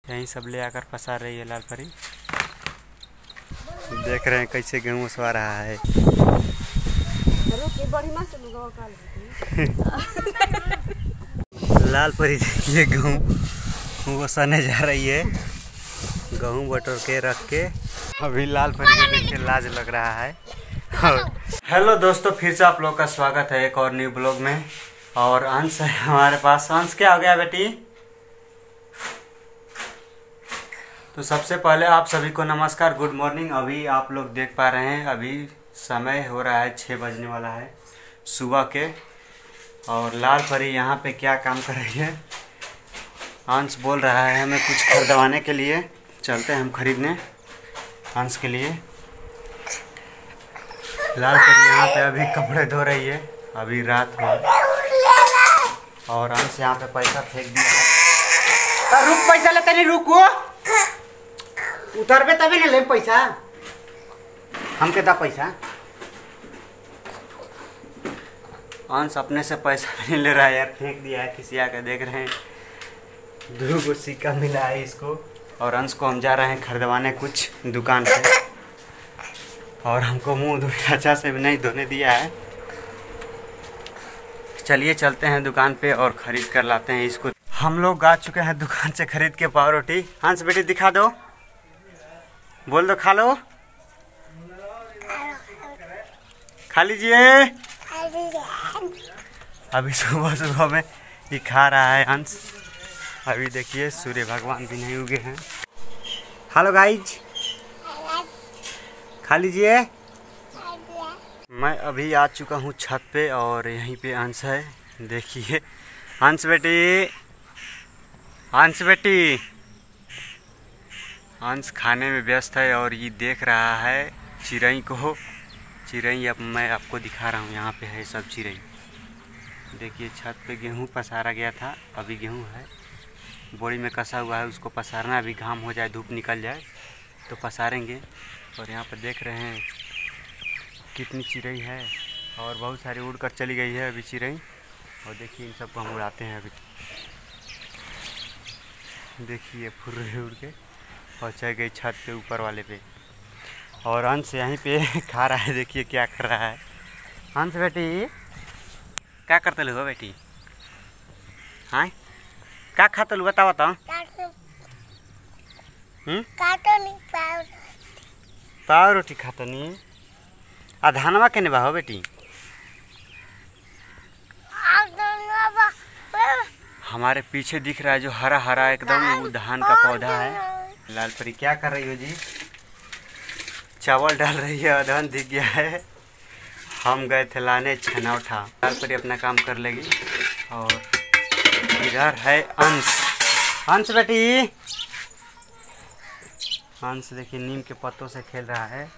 यहीं सब ले आकर पसार रही है लाल परी। देख रहे हैं कैसे गेहूँ उसवा रहा है। लाल परी देखिए गेहूँ ओसाने जा रही है। गेहूँ बटोर के रख के अभी लाल परी को देख के लाज लग रहा है। हेलो दोस्तों, फिर से आप लोग का स्वागत है एक और न्यू ब्लॉग में। और अंश है हमारे पास। अंश क्या हो गया बेटी? तो सबसे पहले आप सभी को नमस्कार, गुड मॉर्निंग। अभी आप लोग देख पा रहे हैं अभी समय हो रहा है 6 बजने वाला है सुबह के। और लाल परी यहाँ पे क्या काम कर रही है? अंश बोल रहा है हमें कुछ खरीदवाने के लिए, चलते हैं हम खरीदने अंश के लिए। लाल परी यहाँ पे अभी कपड़े धो रही है, अभी रात हो और अंश यहाँ पे पैसा फेंक दिया है। रुक, पैसा लेते नहीं, रुको, उतरबे तभी नहीं ले पैसा, हमके दा पैसा। अंश अपने से पैसा नहीं ले रहा है यार, फेंक दिया है। किसी आके देख रहे हैं 2 सिक्का मिला है इसको। और अंश को हम जा रहे हैं खरीदवाने कुछ दुकान से। और हमको मुंह अच्छा से भी नहीं धोने दिया है। चलिए चलते हैं दुकान पे और ख़रीद कर लाते हैं इसको। हम लोग आ चुके हैं दुकान से खरीद के पाव रोटी। हंस बेटी दिखा दो, बोल दो खा लो, खा लीजिए। अभी सुबह सुबह में ये खा रहा है हंस। अभी देखिए सूर्य भगवान भी नहीं उगे हैं। हेलो गाइज, खा लीजिए। मैं अभी आ चुका हूँ छत पे और यहीं पे अंश है। देखिए अंश बेटी, अंश बेटी। अंश खाने में व्यस्त है और ये देख रहा है चिड़ई को। चिड़ई अब मैं आपको दिखा रहा हूँ, यहाँ पे है सब चिड़ई। देखिए छत पे गेहूँ पसारा गया था, अभी गेहूँ है बोरी में कसा हुआ है, उसको पसारना। अभी घाम हो जाए, धूप निकल जाए तो पसारेंगे। और यहाँ पर देख रहे हैं कितनी चिड़ई है और बहुत सारी उड़ कर चली गई है अभी चिड़ई। और देखिए इन सबको हम उड़ाते हैं अभी। देखिए फुर्रे उड़ के और चढ़ गई छत पे ऊपर वाले पे। और अंश यहीं पे खा रहा है, देखिए क्या कर रहा है। अंश बेटी क्या करते हो बेटी? हाँ क्या खाता लो बताओ तो। पाव रोटी खाता नहीं। आ धानवा के नेबा हो बेटी? हमारे पीछे दिख रहा है जो हरा हरा एकदम, वो धान का पौधा है। लाल परी क्या कर रही हो जी? चावल डाल रही है, अदहन दिख गया है। हम गए थे लाने छनौठा। लाल परी अपना काम कर लेगी। और इधर है अंश। अंश बेटी, अंश देखिए नीम के पत्तों से खेल रहा है।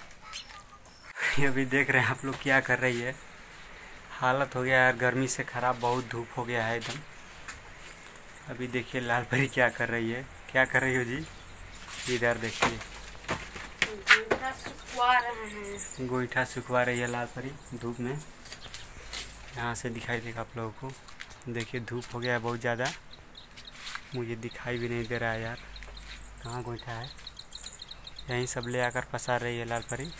अभी देख रहे हैं आप लोग क्या कर रही है। हालत हो गया यार गर्मी से ख़राब, बहुत धूप हो गया है एकदम। अभी देखिए लाल परी क्या कर रही है। क्या कर रही हो जी? इधर देखिए गोईठा सुखवा रही है लाल परी धूप में। यहाँ से दिखाई देगा आप लोगों को। देखिए धूप हो गया है बहुत ज़्यादा, मुझे दिखाई भी नहीं दे रहा है यार कहाँ गोईठा है। यहीं सब ले आकर पसार रही है लाल परी।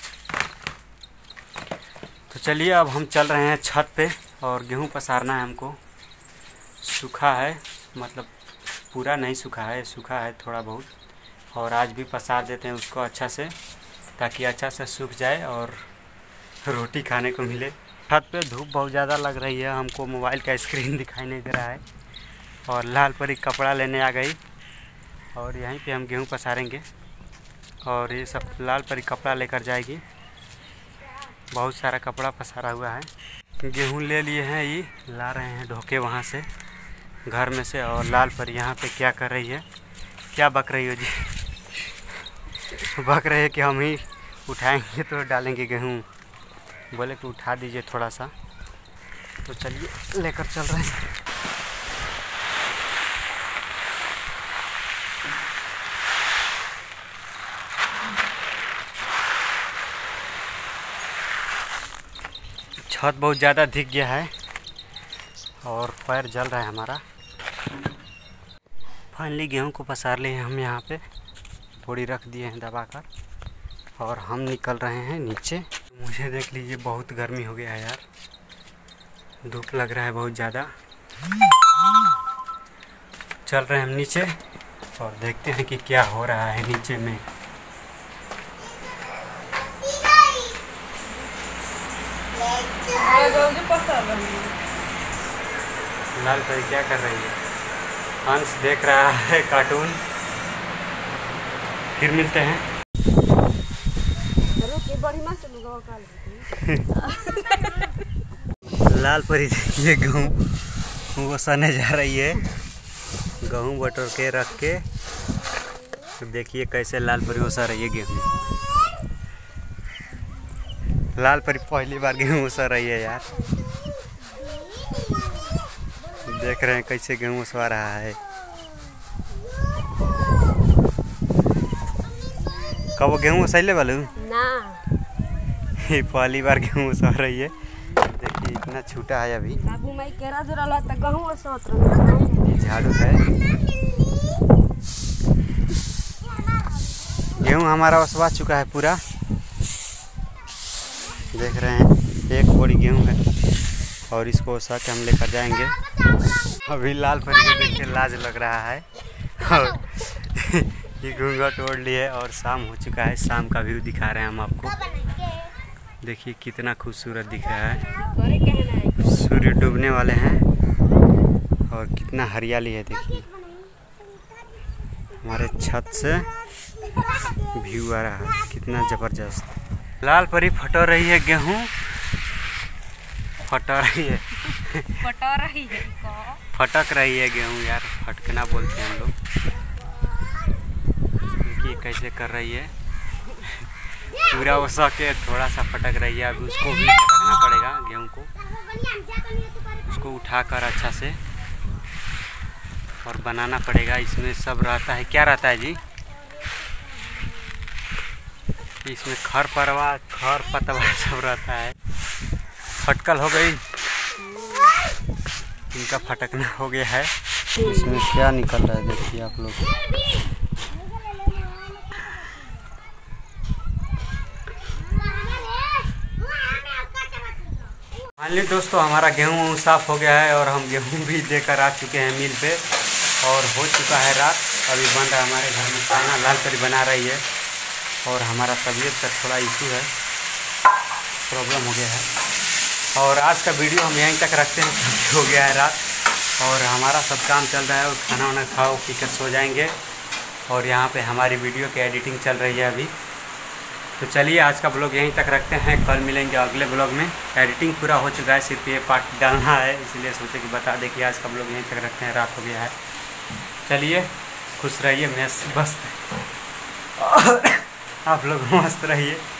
तो चलिए अब हम चल रहे हैं छत पे और गेहूँ पसारना है हमको। सूखा है, मतलब पूरा नहीं सूखा है, सूखा है थोड़ा बहुत। और आज भी पसार देते हैं उसको अच्छा से, ताकि अच्छा से सूख जाए और रोटी खाने को मिले। छत पे धूप बहुत ज़्यादा लग रही है, हमको मोबाइल का स्क्रीन दिखाई नहीं दे रहा है। और लाल परी कपड़ा लेने आ गई और यहीं पे हम गेहूँ पसारेंगे। और ये सब लाल परी कपड़ा लेकर जाएगी। बहुत सारा कपड़ा पसारा हुआ है। गेहूँ ले लिए हैं, ये ला रहे हैं ढोके वहाँ से घर में से। और लाल परी यहाँ पे क्या कर रही है? क्या बक रही हो जी? बक रहे हैं कि हम ही उठाएंगे तो डालेंगे गेहूँ। बोले कि उठा दीजिए थोड़ा सा। तो चलिए लेकर चल रहे हैं। छत बहुत ज़्यादा दिख गया है और पैर जल रहा है हमारा। फाइनली गेहूं को पसार लिए हैं हम यहाँ पे, थोड़ी रख दिए हैं दबाकर, और हम निकल रहे हैं नीचे। मुझे देख लीजिए बहुत गर्मी हो गया है यार, धूप लग रहा है बहुत ज़्यादा। चल रहे हैं हम नीचे और देखते हैं कि क्या हो रहा है नीचे में। लाल परी क्या कर रही है? हंस देख रहा है कार्टून। फिर मिलते हैं। लाल परी देखिए गेहूँ वो सने जा रही है, गेहूँ बटोर के रख के। तो देखिए कैसे लाल परी ओसा रही है गेहूँ। लाल परी पहली बार गेहूँ ओसा रही है यार। देख रहे हैं कैसे गेहूँ ओसवा रहा है। कब गेहूँ ओसैले वालू ना, पहली बार गेहूँ ओसा रही है। देखिए इतना छोटा है अभी। झाड़ू है। गेहूँ हमारा ओसवा चुका है पूरा। देख रहे हैं एक बोरी गेहूँ है और इसको ओसा के हम लेकर जाएंगे। अभी लाल परी को देख के लाज लग रहा है और ये घूंघट ओढ़ लिए और शाम हो चुका है। शाम का व्यू दिखा रहे हैं हम आपको। देखिए कितना खूबसूरत दिख रहा है। सूर्य डूबने वाले हैं और कितना हरियाली है। देखिए हमारे छत से व्यू आ रहा है, कितना ज़बरदस्त। लाल परी फटो रही है गेहूँ, फटो रही है फटक रही है गेहूँ यार, फटकना बोलते हैं हम लोग। देखिए कैसे कर रही है, पूरा ओसा के थोड़ा सा फटक रही है। अभी उसको भी फटकना पड़ेगा गेहूँ को, उसको उठाकर अच्छा से और बनाना पड़ेगा। इसमें सब रहता है, क्या रहता है जी? इसमें खर पतवार सब रहता है। फटकल हो गई, इनका फटकना हो गया है। इसमें क्या निकल रहा है देखिए आप लोग। फाइनली दोस्तों हमारा गेहूँ साफ़ हो गया है और हम गेहूँ भी देकर आ चुके हैं मिल पे, और हो चुका है रात। अभी बन रहा है हमारे घर में खाना, लाल परी बना रही है। और हमारा तबीयत का थोड़ा इशू है, प्रॉब्लम हो गया है। और आज का वीडियो हम यहीं तक रखते हैं, हो गया है रात और हमारा सब काम चल रहा है। और खाना वाना खाओ पी कर सो जाएंगे। और यहाँ पे हमारी वीडियो की एडिटिंग चल रही है अभी। तो चलिए आज का ब्लॉग यहीं तक रखते हैं, कल मिलेंगे अगले ब्लॉग में। एडिटिंग पूरा हो चुका है, सिर्फ ये पार्ट डालना है, इसलिए सोचे कि बता दें कि आज का ब्लॉग यहीं तक रखते हैं, रात हो गया है। चलिए खुश रहिए, मस्त आप लोग मस्त रहिए।